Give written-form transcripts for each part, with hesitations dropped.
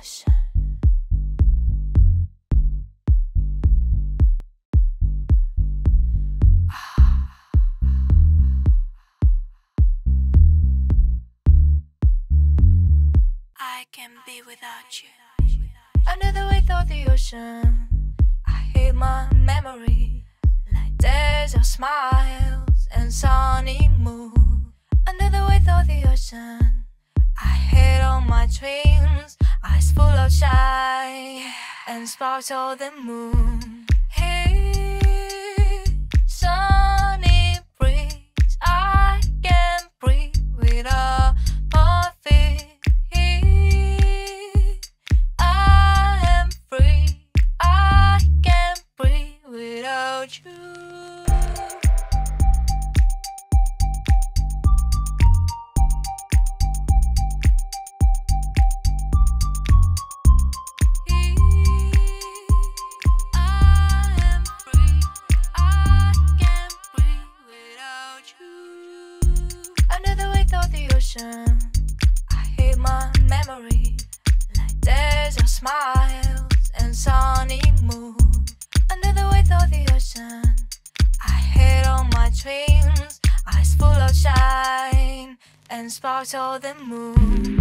ocean. I can't be without you. Under the weight of the ocean, I hate my memory. Like days of smiles and sunny moon. Under the weight of the ocean, I hate all my dreams. Eyes full of shine and sparks of the moon. Hey, sunny breeze, I can't breathe without my feet. I am free, I can't breathe without you. I hate my memory. Like days of smiles and sunny moon. Under the weight of the ocean, I hate all my dreams. Eyes full of shine and sparks of the moon.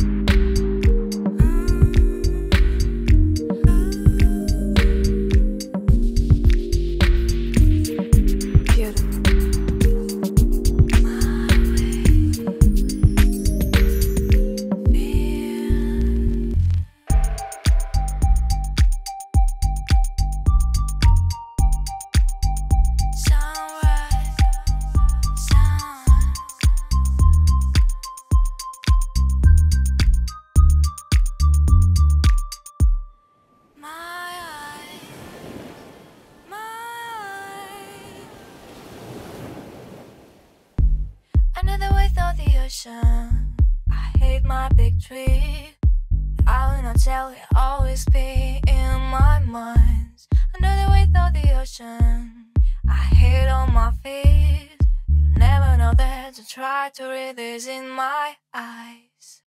Under the weight of the ocean, I hate my big tree. I will not tell it, always be in my mind. Under the weight of the ocean, I hate all my fears. You never know that to try to read this in my eyes.